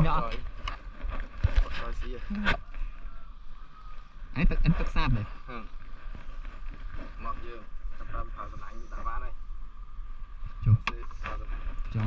nhỏ anh tức sáp đấy mọc dương tập ra thảo tầm ảnh tạo vá đây chụp trong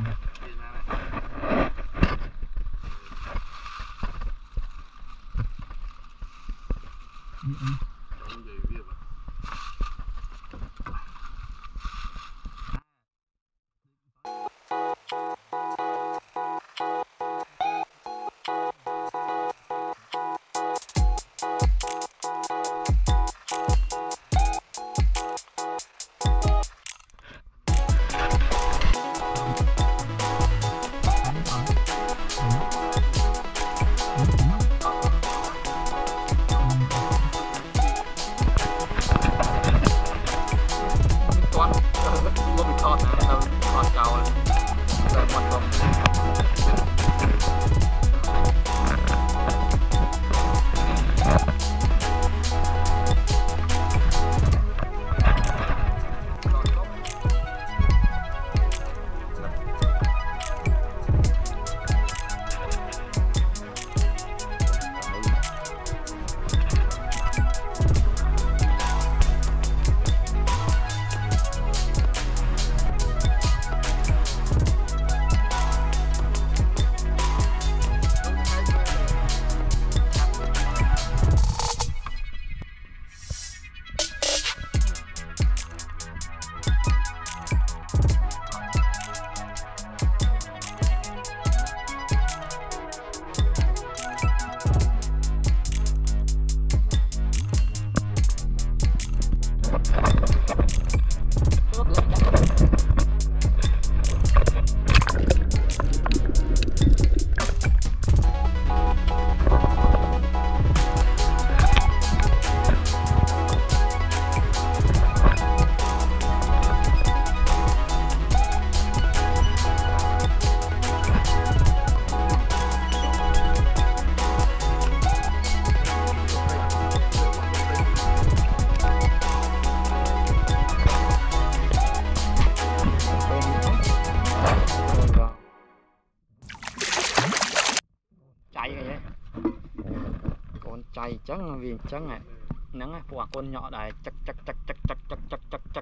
chạy trắng vì trắng này nắng quả con nhỏ này chắc chắc chắc chắc chắc chắc chắc chắc chắc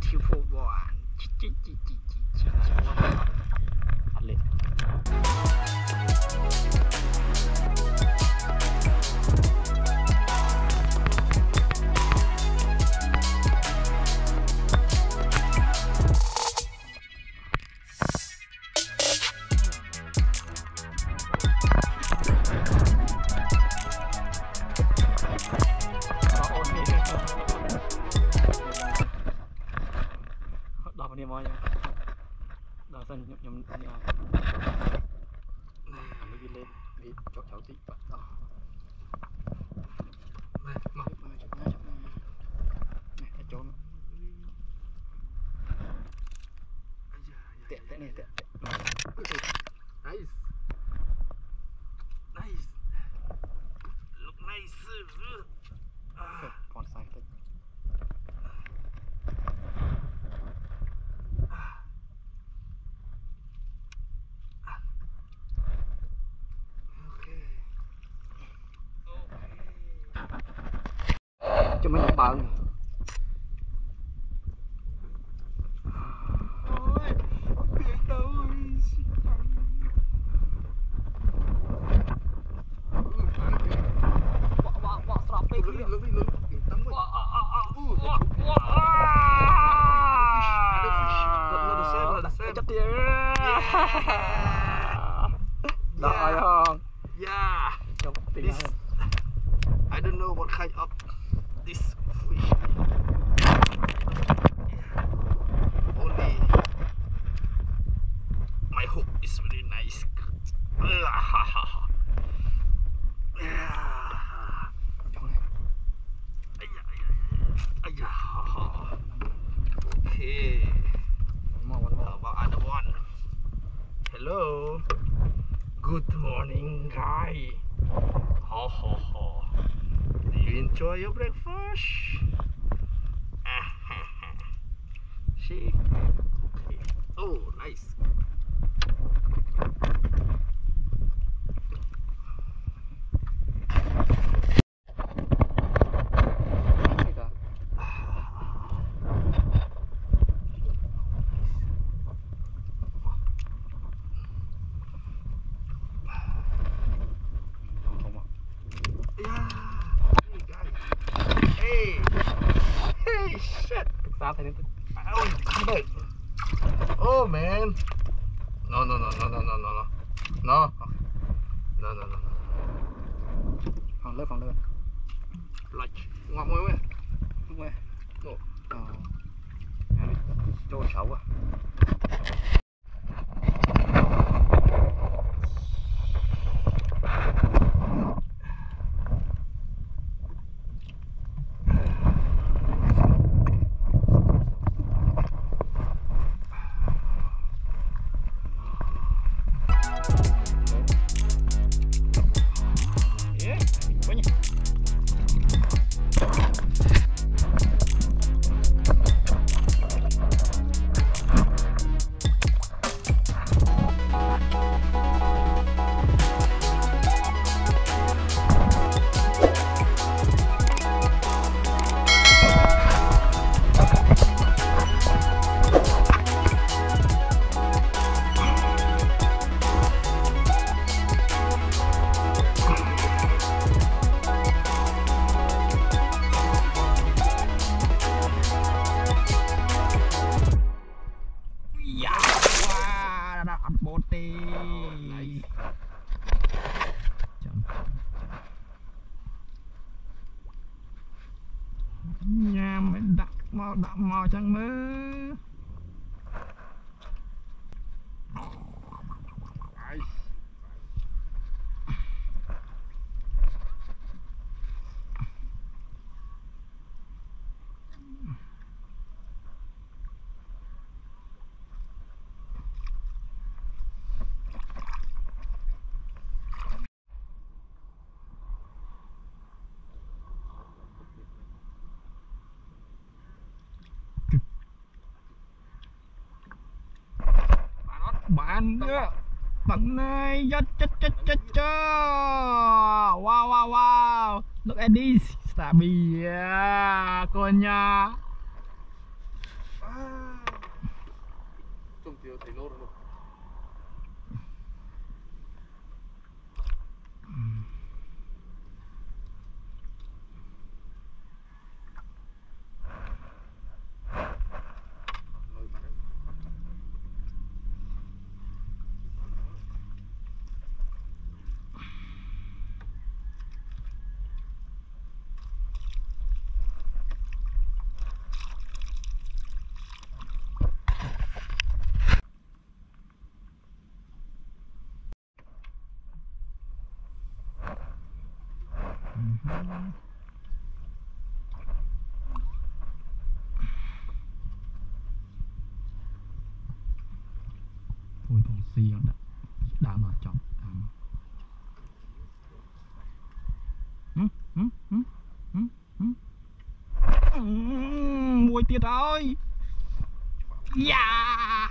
beautiful one. Lên. Đọc đi mọi đọc xong nhầm đi ai đi lên đi cho cháu tí bắt đó này mà này ở chỗ tẹt tẹt này tẹt Nice. Nice. Look nice. còn sai tích cho mấy bạn bận Ôi, biển đâu bỏ sọp đi Look, yên tâm ơi. chấp tiền đợi không Yeah. This, I don't know what kind of this fish. Only my hook is very nice. Okay. How about other one? Hello. Good morning, guy. Ho ho ho. Do you enjoy your breakfast? See? Oh, nice. Hey, shit. sao thấy Oh man. No. phòng lớp Like, ngọt môi quá. đúng rồi No. chỗ xấu à Nhà mình đặt mò chẳng mơ. Bạn nữa tận này cha. Wow. Look at this. Stabi ya, konya. Chung tiêu thấy lốt rồi. Ôi thằng xì đã mà chọn mùi tiệt rồi. Yeah.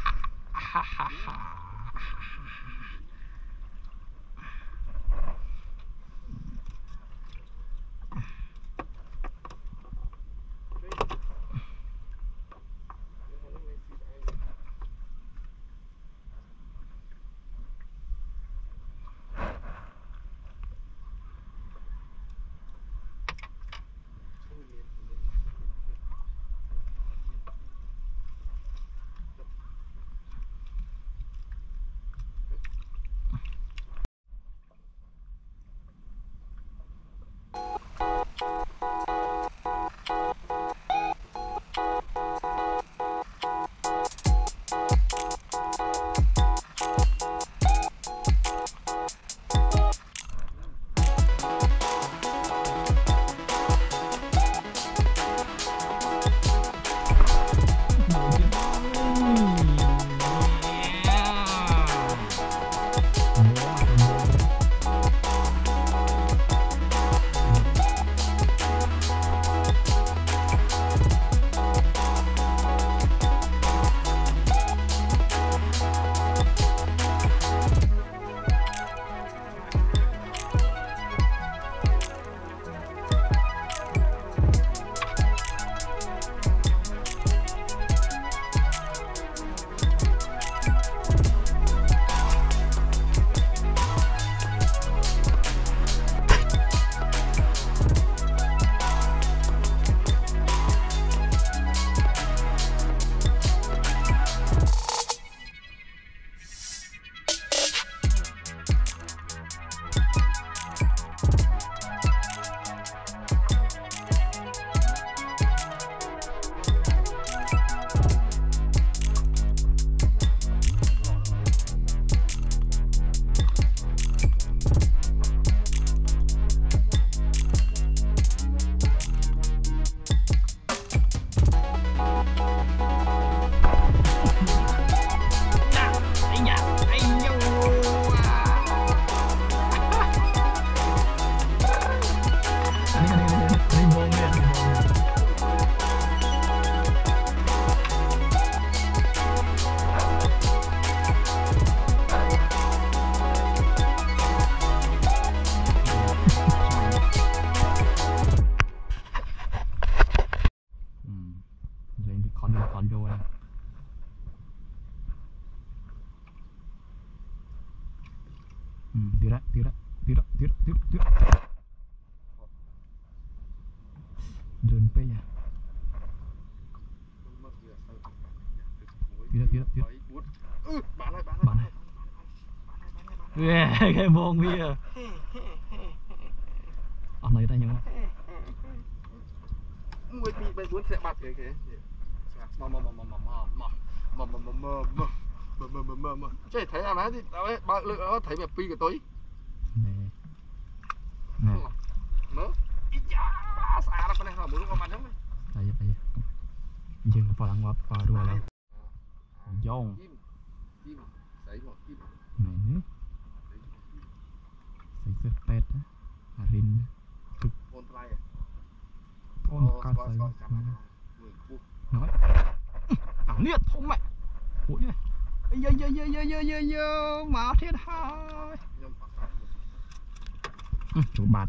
còn vô đây. Tiếp đó, tiếp đó, tiếp đó, tiếp đó, tiếp đó, tiếp đó. Đơn pe à. Tiếp đó, tiếp đó, tiếp đó. Bán này. Cái mông bia. Ông này ta nhớ. Người bị bay cuốn sẽ bạt kìa kìa. Chứ thấy à má thì bao lượng nó thấy mẹ pi của tôi. Nè. Nè. Mớ. Xa ra con này là muốn con mặt giống này. Đây đây. Nhưng phải ăn qua đua là. Dông. Kim. Sấy một kim. Này. Sấy sếp pet á. Rin. Con play à. Con cắt sấy. Nói. Liệt không mẹ. Ủa nhỉ. Mà thiệt hai. Chủ bạt.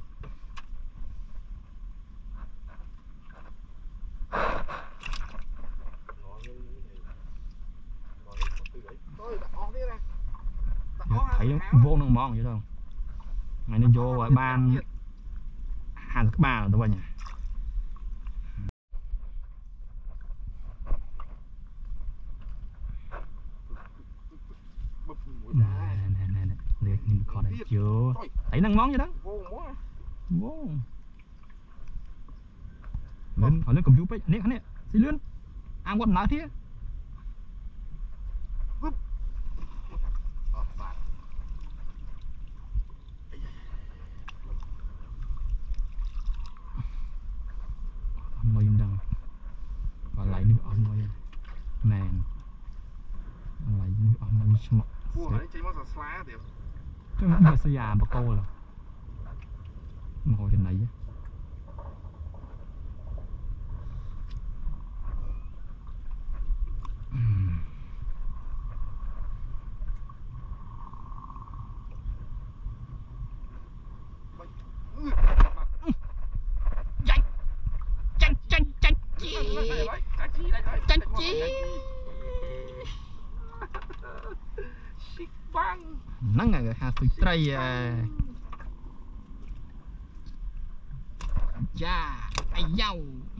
thấy vô năng mong vậy đâu mày nó vô ở ban hàng các ba rồi đâu nhỉ nè liệt nhưng còn này chưa thấy năng món vậy đó vô lên hỏi lên cầm chú nè nè xí lươn ăn quần nào thế mồi đằng và lại nước ong mồi nàng lại nước ong mồi smart cái mà xây nhà bà cô là ngồi trên này nắng ngày hà sụt tray cha ai dâu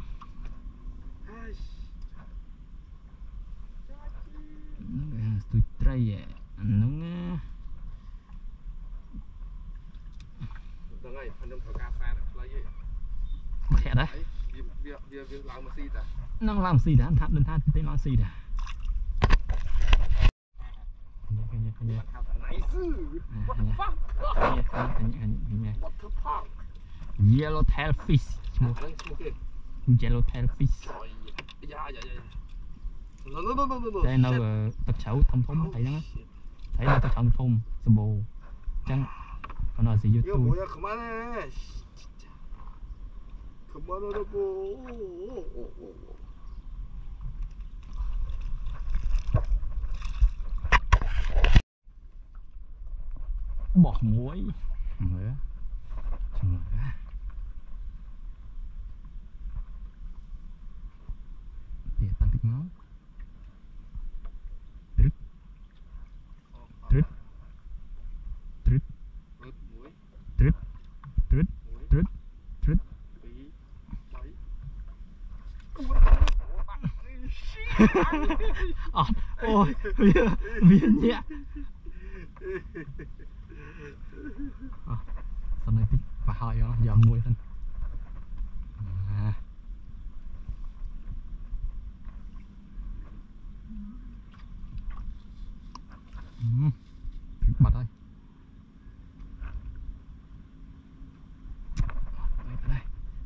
nắng sụt tray nắng khẽ đấy nó làm gì đã thắt lên thắt tới nó gì đã Yellowtail fish Yellowtail fish đây nó tập chậu thông thông thấy đó thấy là tập chậu thông sầm bồ chẳng còn là gì dưới tôi bỏ muối nữa thì tăng tích máu trứt trứt trứt trứt trứt trứt trứt ôi viên nhẹ sau này tích và hỏi giờ muối thân bật ơi đây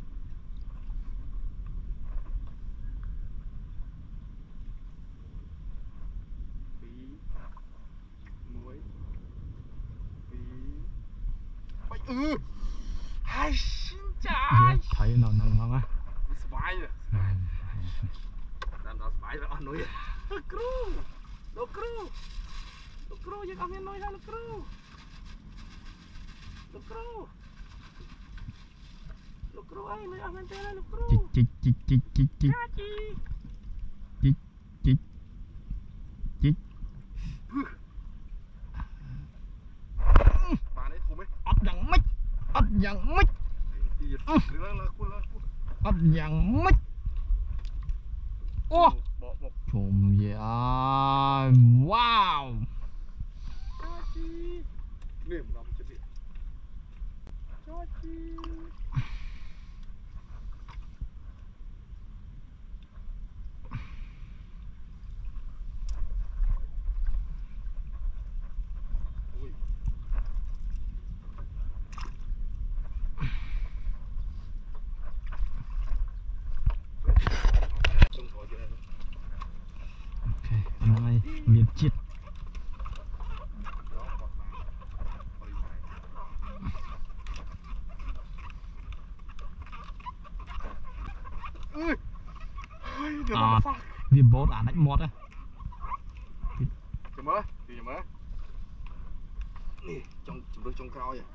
hai xin chào thấy nó nặng lắm á sải rồi nó sải rồi nói lúc cru giờ có miếng nói ha lúc cru ấy nói ăn tên là lúc cru chích bà đấy thùng ấy ấp dằng mít ấp dằng mít ô chùm vậy wow nêm lòng chuẩn bị cho chi miền chiết vì bốt à đánh mót á chấm mỡ nè trong cao vậy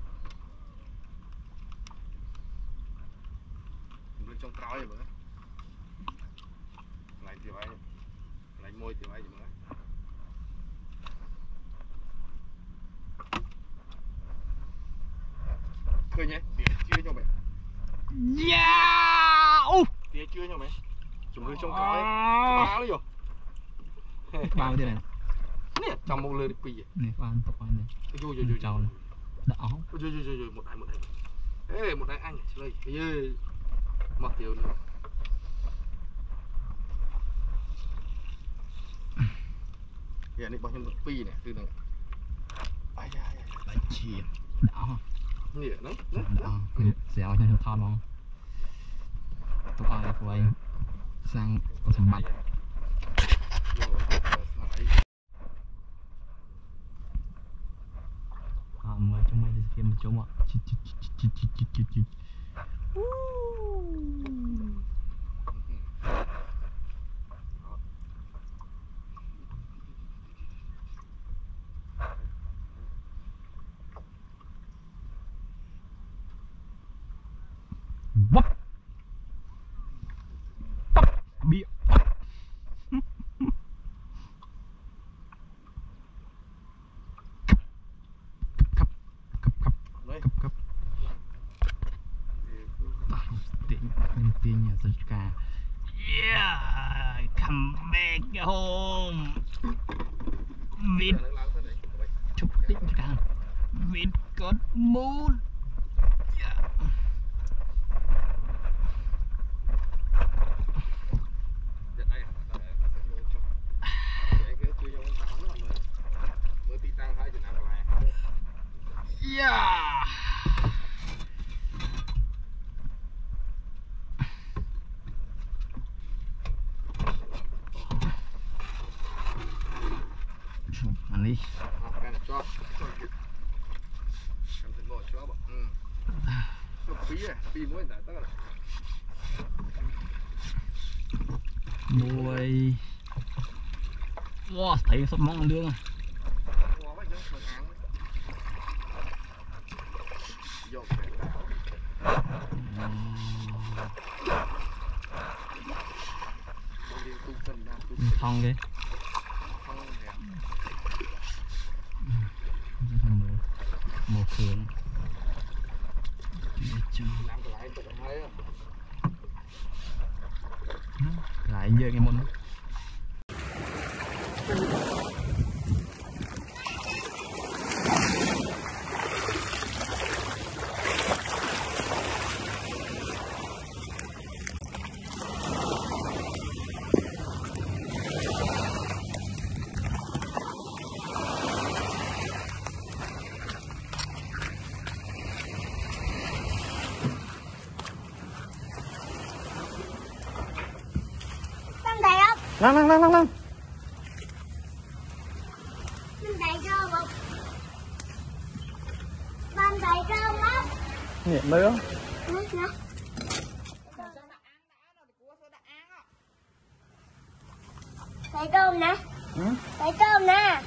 trong cao vậy mỡ lạnh thì vậy lạnh môi thì vậy mỡ trong cõi bao rồi bao thế này nè trong một lưới pì này quan tập quan này rồi trâu này đỏ rồi một đây ê một đây anh chơi ê mặc tiêu nữa giờ này bao nhiêu một pì này từ này ai da lại chìm đỏ nè nó đỏ dẻo cho thon không tụi ai quay sang có sầm bạch mời trong mấy cái mà chống ạ vấp bị tiền nhà sân ca yeah come back home vịt chụp tích cả vịt got mood yeah anh đi cho mùi wow thấy sắp mong lương thong cái một thường lại giờ cái môn lăng Mình thấy rơm không? Bạn thấy rơm không? nhẹ mới không? Nước nữa. Thấy rơm nè. Thấy rơm nè.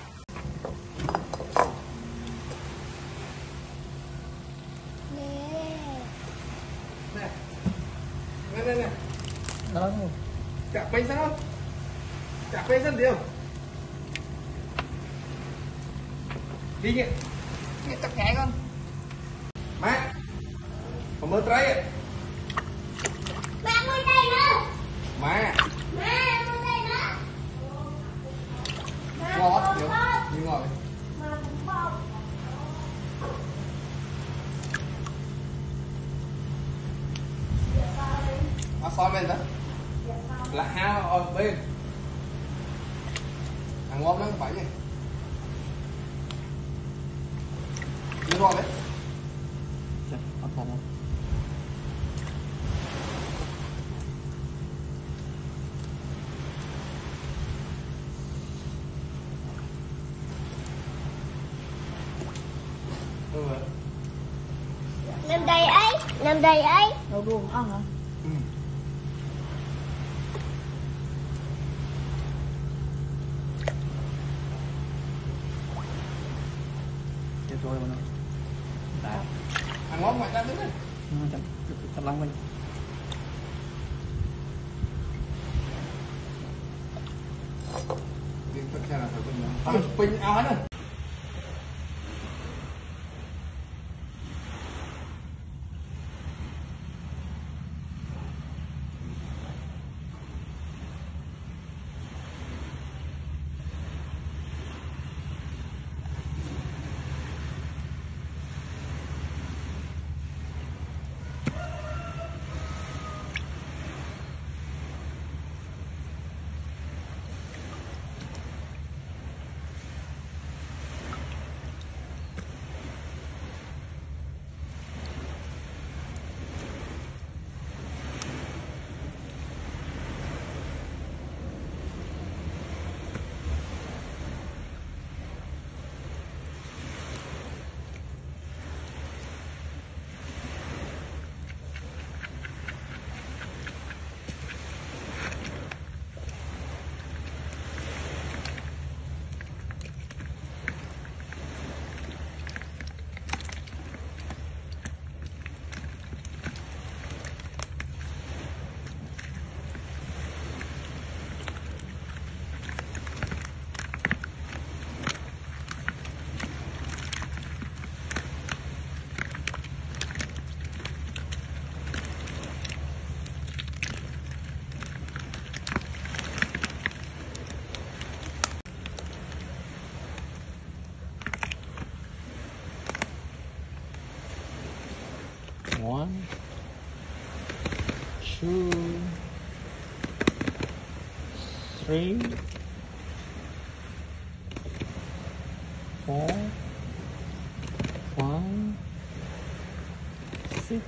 Nè. Chặt bay sao? Chặt bay sao điều? Đi nhỉ? Nghe tắc nhảy con. Má. Còn mơ trái. Mẹ mua đây nữa. Má. Mẹ mua đây nữa. Ngọt nhiều. Như ngọt. Xóa bên đó là hao ở bên ăn ngon lắm phải nhỉ đi ngon đấy ăn thơm không Nằm đây ấy, nằm đây ấy. Đâu buồn ăn hả? Chết rồi mà nó ăn ngon ngoài ra đứng đấy chặt lăng mình đi tất cả là phải pin ao hết rồi 1, 2, 3, 4, 5, 6,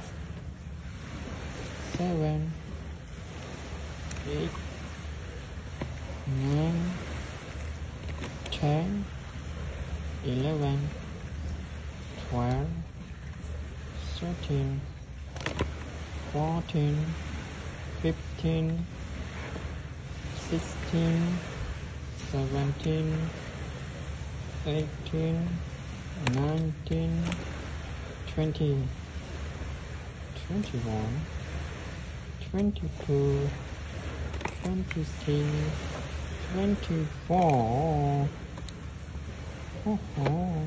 7, 8, 9, 10, 11, 12, 13, 14, 15, 16, 17, 18, 19, 20, 21, 22, 23, 24. Oh, oh.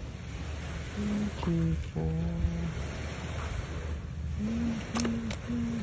24.